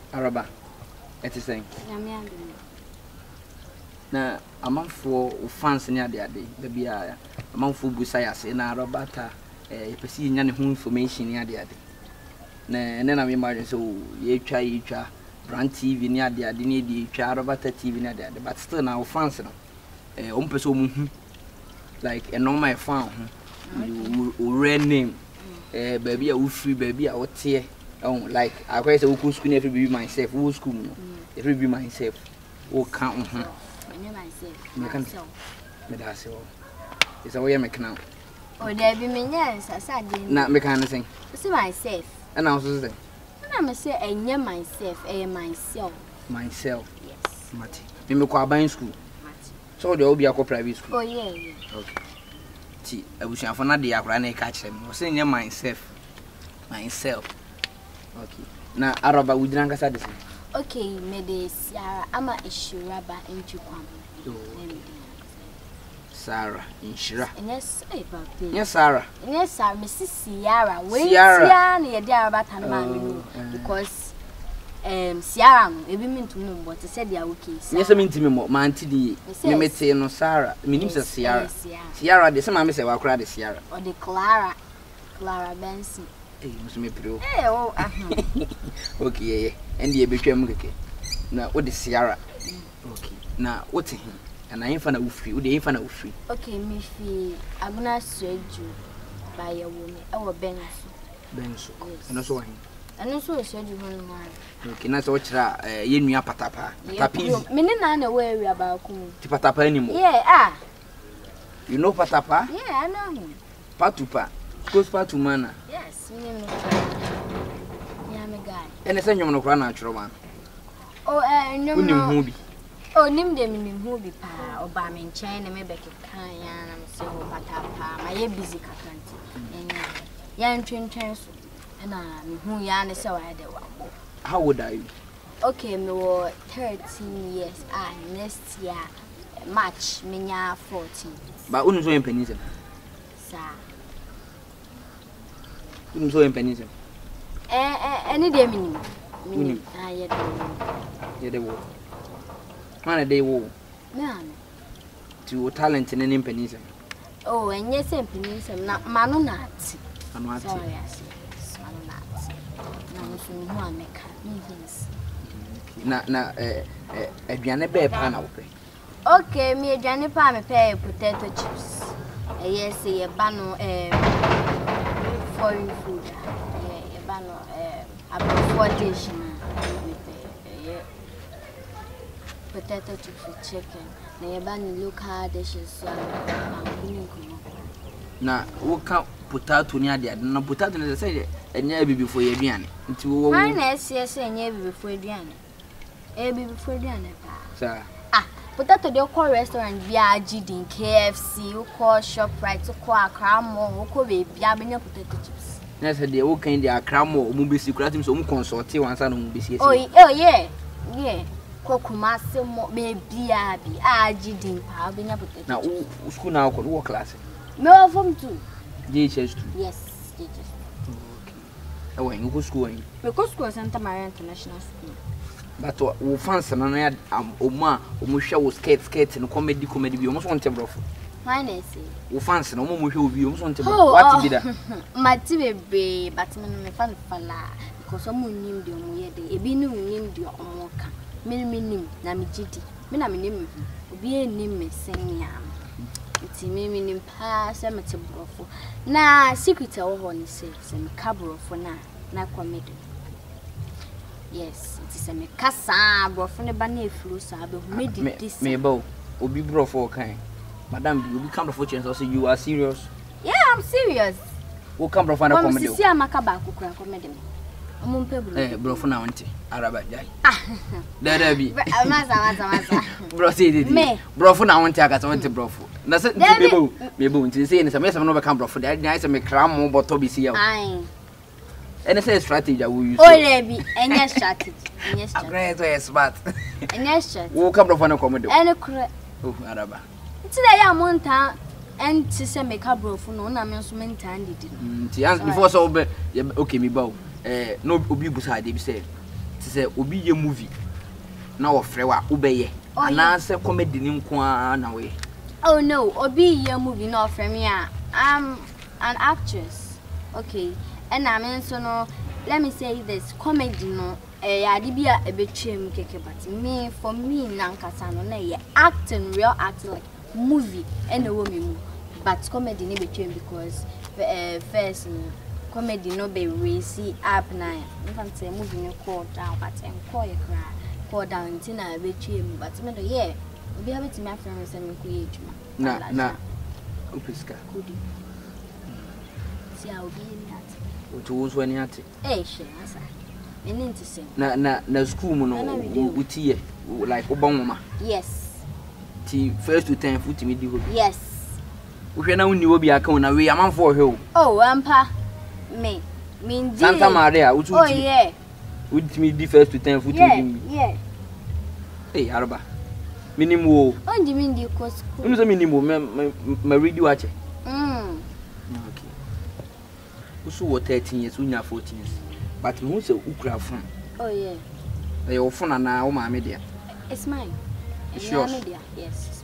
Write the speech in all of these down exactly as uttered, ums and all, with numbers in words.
Araba. It is saying. Na amanfo fans ni ade ade da bia amanfo busaya se na Robata eh pesi nya ne ho information ni ade ade na ene na me imagine so ye twa ye twa brand T V ni ade ade ni di twa Robata T V ni ade ade but still na fans no eh o mpeso mu hu like a normal fan hu o real name eh baby a wo free baby a wo tie oh like I quite say wo school ni every be myself wo school no every be myself wo kan hu myself. That's all. It's a way I make now. Oh, there be me, yes, I said, not make anything. See myself. And I was saying, I'm say, I near myself, I myself. Myself, yes, Matty. You make a buying school. So there will be a private school. Oh, yeah, yeah. Okay. See, I wish I found the Aquarane catch them. I was saying, myself. Myself. Okay. Now, Araba, we drank a this. Okay, me de Sarah, ama ishiraba inchukwam. Sarah, inshira. Yes, eh, papi. Yes, Sarah. Yes, Sarah, Missus Sierra. Wait, Sierra, near the Araba man, because um Sierra, ebi mean to know what said they are okay. Yes, I mean to me, my auntie, the me say no Sarah. Me name is Sierra. Sierra, the same I say, I'll cry the Sierra. Or the Clara, Clara Benson. Eh, must me pro. Eh, oh, okay, and the between me. Now, what is Sierra? Okay. Now, what's him? And I ain't found a free. Would they find a free? Okay, me fee. I'm gonna sweat you by a woman. Our Benson. Benson. And also him. And also sweat you one more. Okay, now so what's that? You knew a patapa. Tapi. Me nana worry about kum. Patapa anymore. Yeah, ah. You know patapa? Yeah, I know him. Patupa. Goes patu mana. Yes, me know. Yeah, me guy. And the same you want to run natural man. Oh, eh, no. Movie. Oh, nim dem nim movie pa. Oba me nchen na me beke kan ya na me se ho patapa. My busy kakanti. And ya ntwentwen so. Na me hu ya ne se wa de wa. How old are you? Okay, me was thirteen years. Ah, next year March me nya fourteen. But unu so empenism. Sa. Unu so empenism. Eh eh any day minimum. Minimum. Ah, yeah. Yeah, they will. Man, they will. Man. To talent in an empenism. Oh, and yes, empenism. Na manu nati. Manu nati. Sorry, yes. Manu nati. Na musu mu ameka. Yes. Na na eh eh aduane be pa na wo pe. Okay, me aduane pa me pe potato chips. Eh yes, ye ba no eh foreign food. Eh ye ba no eh about dish na me pe. Eh potato chips with chicken. Na ye ba no local dishes so am na wo ka potato ni ade ade na potato na say enya bibi fo ye aduane. Nti wo wo. Ai na ese ese enya bibi fo aduane. Eh bibi fo aduane pa. Sa Ah, potato dey call restaurant bia Agidin, K F C, o call Shoprite, o call Accra Mall, o call be bia benya potato chips. Na say dey wo kan dey Accra Mall, mo be secret team so mo consult wan sa no mo be Oh, oh yeah. Yeah. Ko Kumasi mo be bia bi Agidin pa benya potato. Na wo school na wo wo class. Me wa form two. J H S two. Yes, J H S two. Okay. Awen you go school when? Me go school Santa Maria International School. But wo fans na na am oma omo hwe wo skate skate no comedy comedy bi omo so nte brofo. Why na say? Wo fans na omo mo hwe obi omo so nte brofo. What be that? Mati bebe but me me fan fala because omo nim de omo ye de ebi ni nim de omo ka. Me me nim na me gidi. Me na me nim obi enim me sen yam. Iti me me nim pa se me te brofo. Na secret e wo ho ni say se me ka brofo na na comedy. Yes, it is a me kasa brofo ne ba na efuru sa be hu me di this. Me ba obi brofo kan. Madam you become brofo chance so you are serious? Yeah, I'm serious. Wo come brofo na comedy. Come see amaka ba akukura comedy me. Omo mpe bro. Eh brofo na wonte Araba jai. Ah. Da da bi. Maza maza maza. Bro say didi. Brofo na wonte aka so wonte brofo. Na say me ba me ba wonte say ni say me say no be come brofo. Da say me kram mo boto bi si ya. Ai. And say strategy we use. Oh, Lebi, any strategy. Any strategy. Great way smart. Any strategy. Wo come from na comedy. Any correct. Oh, Araba. It's that ya monta and to say make a bro for no na me so menta and did. Mm, before so be okay me bow. Eh no obi busa dey be say. to say obi ye movie na wo frɛ wa ubeye ana say comedy ni nko na we oh no obi ye movie na frɛ me a I'm an actress okay and I mean so no let me say this comedy no eh ade bia e betwem keke but me for me nankasa no na ye acting real acting like movie and the woman but comedy ni betwem because uh, first comedy no be racy up na if I'm say movie no call down but em call you cry call down tina betwem but me do yeah obi have to me afrɛ say me ko ye adwuma na na upiska kudi si a obi ni ate o to so ani ate eh she asa eni nti say na na na school mu no uti ye like obonwoma yes ti first to ten futi me di hobi yes uhwe na woni obi aka na we amanfo ohwe o oh ampa me me ndi Santa Maria utu oh yeah uti me di first to ten futi yeah, me yeah eh araba minimum on di min di ko school you say minimum me me ready wa che mm okay usu wo thirteen years unya fourteen years but me who say ukura phone oh yeah eh your phone na wo ma me dia it's mine it's yours yes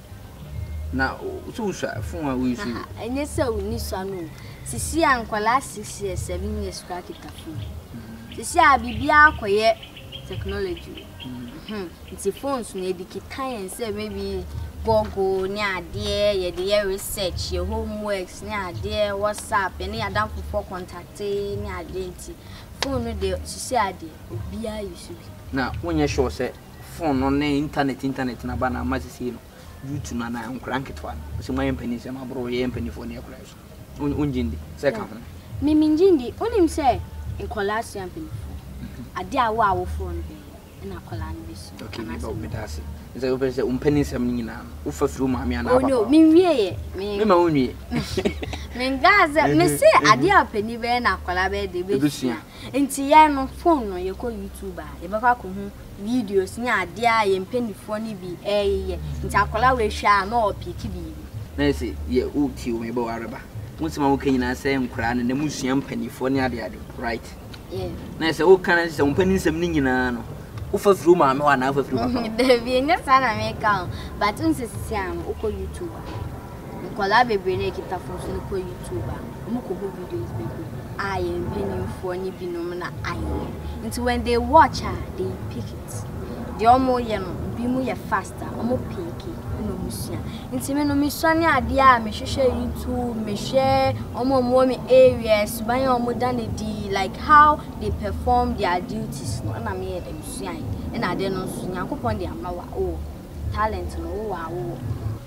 na usu usha phone we use enye se uni so no sisi ankwala six years seven years crack it phone sisi a bibia akoye technology mhm it's phones na edikitan and say maybe Google ni ade ye de research your homeworks ni ade WhatsApp ni adam for contact ni ade nti phone no de sisi ade obia use na wonye sure say phone no na internet internet na ba na masisi no YouTube na na nkran ketwa no so my mpani se ma bro ye mpani phone e kura so unjindi se ka phone mi minjindi onim se nkola so mpani ade a wo a wo phone be na kola no bi so okay me ba me dase nse wo pese umpani sem ni nyina wo fa fru ma me ana oh no mi wie me ma wonwie me ngaze me se ade a pani be na kola be de be sua nti ya no phone no ye ko YouTube a ye be kwa ko hu videos ni ade a ye mpanifo ni bi eh ye nti akola we hwa na o piki bi na se ye o ti o me ba wareba mutima wo kanyina se nkura na musua mpanifo ni ade ade right yeah na se wo kan se umpani sem ni nyina no ufa fru ma me wa na ufa fru papa baby nya sana me ka but unsisi am uko YouTube nkola bebe na kita phone so ko YouTube mu ko videos bebe I am penny for ni binom na aye nti when they watch her they pick it the omo ye no bi mu ye faster omo pick no musua nti me no misua ni ade a me hwehwe YouTube me hwe omo mo me areas ban omo dane di like how they perform their duties no na me ye dem musua e na ade no so nyankopon de amawa o talent no wo wa wo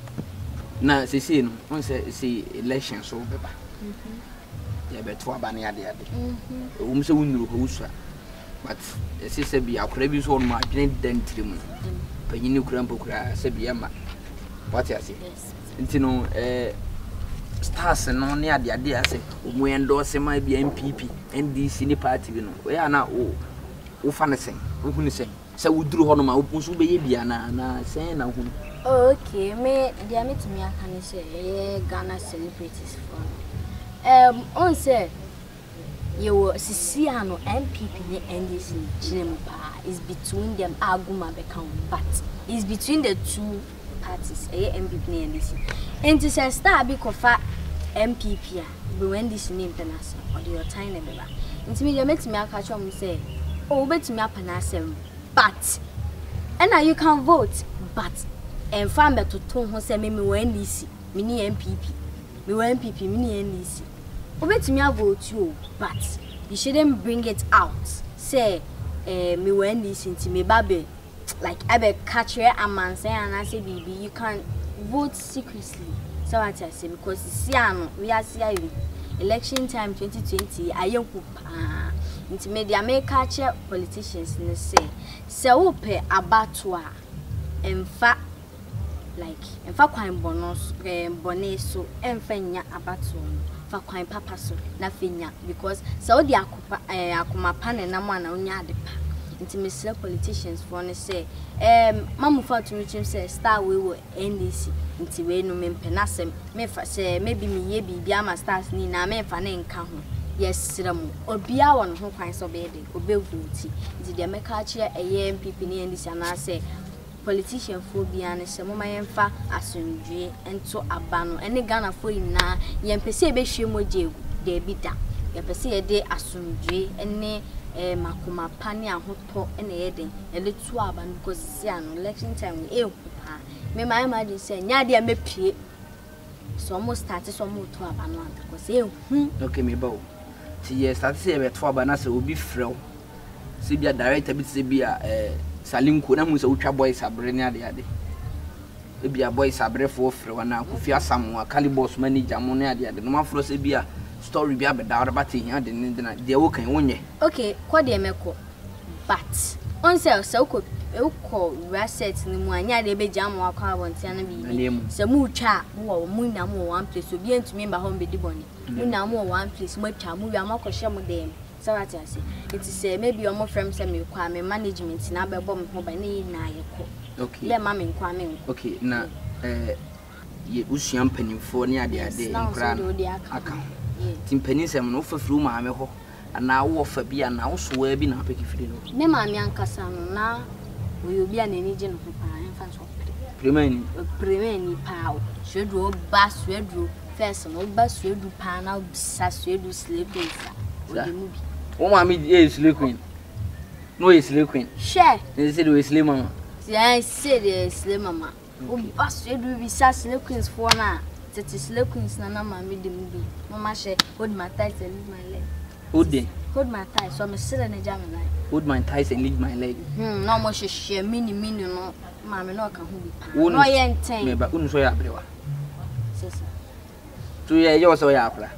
na se se no on se se election so beba mhm ya beto aba na ade ade mhm um se wonuru ho usua but se se bi akora bi so no ma adwene dantire mu panyini kura mpokura se bi ema what you say nti no eh stars no ne ade ade ase omu endorse ma bi M P P N D C ni party bi no we ana o wo fa ne sen wo hu ne sen se wuduru ho no ma wo so be ye bia na na sen na hu okay me dia me tumi aka ne se eh Ghana celebrities for um on say you sisi ano M P P ne N D C chinem pa is between them aguma be count but is between the two parties eh M P P ne N D C and to say star bi kofa M P P a be N D C ne international or your time ne beba nti me dia metimi aka chom say oh betimi apana asem but and now you can vote but and fan beto to ho say me me N D C me ni M P P me N P P me ni N D C obetimi vote you but you shouldn't bring it out say eh me N D C nti me babe like I be catch your aman say and I say baby you can vote secretly so what I say because see am we are see you election time twenty twenty ayenku pa nti me dia me catch politicians ne say say wo pe abato a emfa like emfa kwan bonus eh bone so emfa nya abato fa kwan papa so na fenya because so di akopa eh akoma pa ne na mo na onya ade pa nti me say politicians for ne say em mamu fa to chim say star we wo N D C nti we no me mpe na sem me fa say maybe me ye bibia ama stars ni na me fa ne nka ho yes ram obia won ho kwan so be de obevuti nti de meka kire eye M P P ne ndisi ana se politician phobia ne se moma yemfa asundwe ento abano ene Ghana fo ina yempese e be hwe mogegu de bi da yempese ye de asundwe ene eh makoma pani ahoto ene ye den ele tu abano because si ano election time e hu pa me my imagine say nya de mepie so almost start so mo to abano because e hu okay me bawo ti ye start say be to abano say obi frew se bia director bi se bia eh Salinko na mu se utwa boys abre ne ade ade e bia boys abre fo frew na Kofi Asam wa Calibos manager mo ne ade ade no ma fro se bia story bia be da ba te hia de ne na de wo kan wonye okay ko de meko but on say so ko uko reset ni mu anya de be jam wa kwa bontia na bi se mu twa wo mu na mu one place obi entumi mba ho be di boni mu na mu one place mu twa mu wi amakoshe mu dem so what I say it is say maybe your friend say me kwa me management na be bom ho ba ni na ye ko okay le ma me kwa me okay na eh ye usuan panimfo ne ade ade nkra aka tim panisem no fafuru ma me ho ana wo fa bia na wo so wa bi na pekifiri no me ma me ankasa no na we obi an ani je no pa enfa so premani premani pa shedu ba shedu first no ba shedu pa na bisa shedu sleeping o de mu bi o ma mi e sleep queen no e sleep queen share they say we sleep mama yeah say the sleep mama o ba shedu bisa sleep queens for na tete sleep queens na na ma mi de mu bi mama she hold my tight and leave my leg hold it hold my tight so me sit na jam na hold my thighs and leave my leg hmm no mo share mini mini no ma me no ka hu bi pa no ye enten me ba unu so ya abrewa sesa to ye yo so ya apla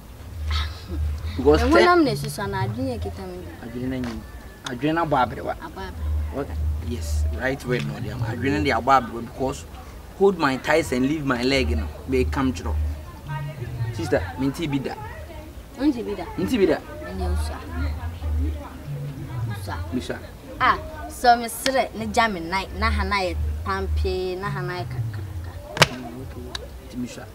because e wonam ne susa na adwene kita me adwene na nyi adwene na bo abrewa aba what yes right word no dem adwene dey abo abrewa because hold my thighs and leave my leg no be come through sister minti bi da unti bi da minti bi da ene usa usa bisa ah so me sere ne jam night na hanaye pampe na hanaye kakaka timisha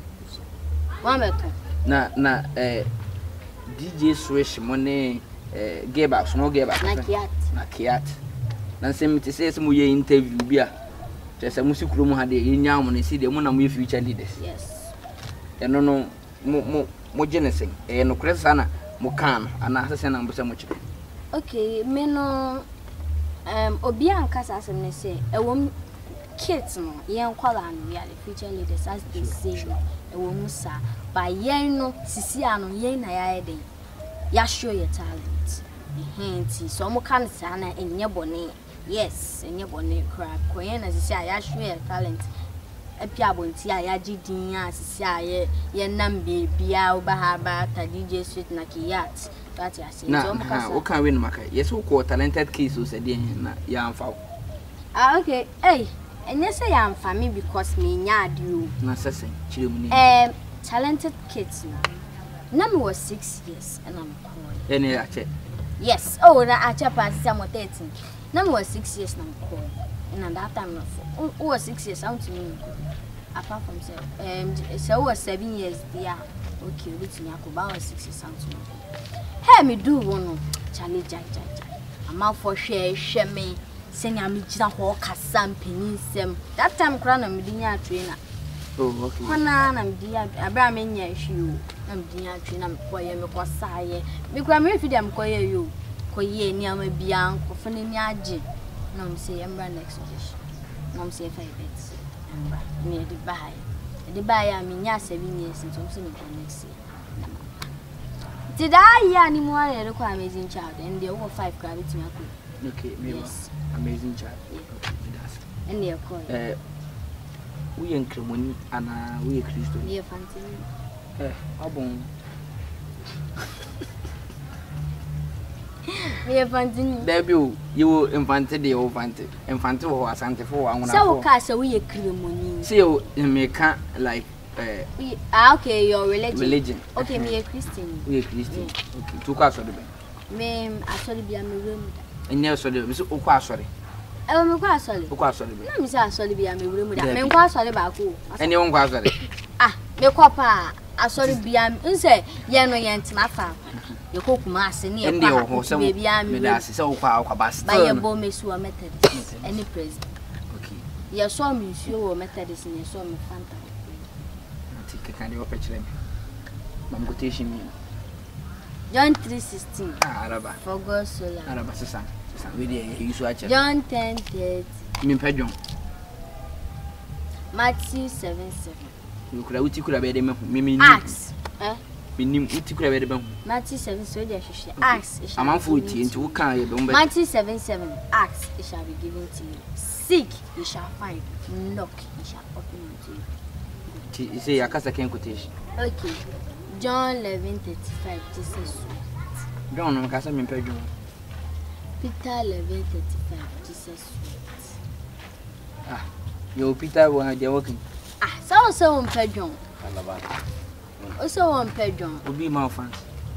wa meto na na eh D J Swish money eh geba so geba na kiat na kiat na se mti se se mu ye interview bia te se mu sikuru mu ha de yenya mu ne si de mu na mu future leaders yes eno no mo mo mo jenesen eh no kresa na mo kan ana se se na mbo se mo chire okay me no um obi ankasa asem ne se e wom kids no yen kwala no ya future leaders as they say e wom sa ba yen no sisi ano yen na ya eden ya show your talent henti so mo kan sa na enye bone yes enye bone crap ko yen na sisi ya show your talent epi abonti a ya gidin a sisi a ye ye nam bebia oba ha ba ta D J Sweet na kiyat that ya say so mo kan o kan win maka yes o ko talented kids o se de na ya amfa ah okay hey enye say ya amfa me because me nya ade o na sese chire mu ni um talented kids no na me was six years and I'm calling ene ya che yes oh na acha pass some thirteen na me was six years na I'm calling and at that time no for oh was six years out to me apart from say um so was seven years there okay with me akoba was six years out to me hey me do one challenge jai jai ama for share share me senya me gina ho kasa mpanin sem that time kra na me dinya trainer oh okay kwana na me dia abra me nya hwi o na me dinya trainer me koye me ko saaye me kra me fidi am koye yo koye ni ama bia ko fene ni age na me say embra next edition na me say five bits embra me de buy de buy am nya seven years so me say me next year did I hear any more than the amazing child and they over five gravity me okay me yes amazing child yeah. Okay, that's and they are called eh we en kremoni ana we Kristo yeah fancy eh abon me fancy debut you infante de o infante infante wo asante fo wa ngona so ka so we kremoni see you make like uh, we, ah okay your religion religion okay me a Christian we a Christian yeah. Okay to ka so de me actually be a me room da enye so de me so ko asore e me ko asole ko asole be na me say asole be a me room da me ko asole ba ko enye won ko asole ah me ko pa asori bia nse ye no ye ntima fa ye kokuma ase ne ye kwa baby am me da se wo kwa kwa basta ba ye bo mesu o Methodist any president okay ye so me nsuo wo Methodist ne so me Fanta ati kan de opechele mam quotation me John three sixteen ah araba for God so long araba sesa sesa we dey use ache John ten thirty me pedjon Matthew seven seven you could uti could be me me Acts eh me nim uti could be be Matthew seven so dey hwehwe Acts am amfo uti nti wo kan ye be Matthew seven seven Acts it shall be given to you seek you shall find knock you shall open unto you ti say yakasa ken quotation okay John eleven thirty-five Jesus John no kasa me pedjon Peter eleven thirty-five Jesus ah yo Peter wo dey working ah so so on pedjon alaba o so on pedjon obi ma fans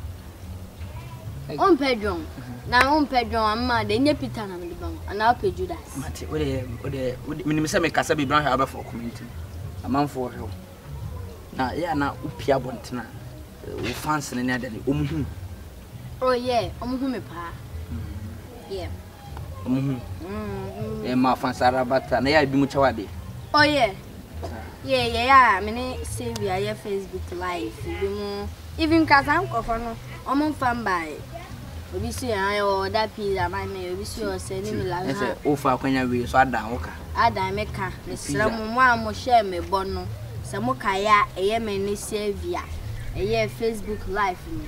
on pedjon na on pedjon amma de nye Peter na me ban ana pe Judas mate wo dey wo dey minim say me kasa be bran ha for community amanfo ho na ya na upia bontena wo fans ne ne adale omuhu oh yeah omuhu me pa yeah omuhu mm e ma fans arabata na ya bi mu chawade oh yeah yeah yeah yeah me ne say we are Facebook live bi mu even kazan kofo no omo fan by obi si an yo da pizza man me obi si o se ni mi la ha ese o fa kwanya we so adan wo ka adan me ka me sra mu mu a mo share me bo no se mo ka ya eye me ni savia eye Facebook live ni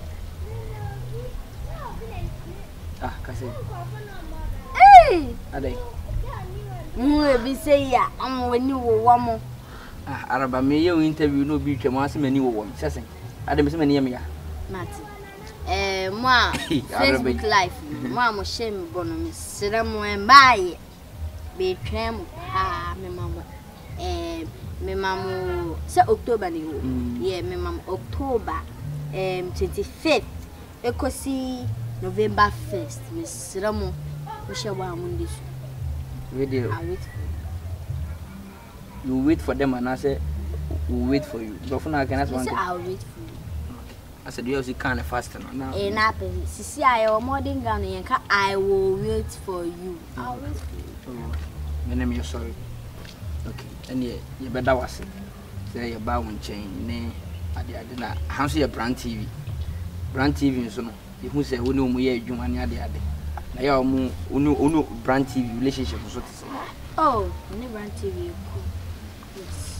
ah kase eh adai mu ebi say ya am wani wo wo mo ah araba me ye interview no bi twam ase mani wo wo sesen adai me se mani ye me ya mati eh mo a Facebook live mo a mo share me bo no me sra mu en bae be twam ha me mamo eh me mamo se October ni wo yeah me mamo October um twenty-fifth ekosi November first me sra mu mo share wa amundi so video I wait for you wait for them and I say we wait for you but for now can ask one thing I'll wait for you I said you also kind of fast now eh na pe sisi ayo modern Ghana yen ka I will wait for you I'll wait for you my name is sorry okay and ye ye better was say you ba won chain ne ade ade na hanso ye brand T V brand T V nso no ye hu say wo ne omu ye adwuma ne ade ade na ya omu onu onu brand T V relationship so to say oh ne brand T V cool yes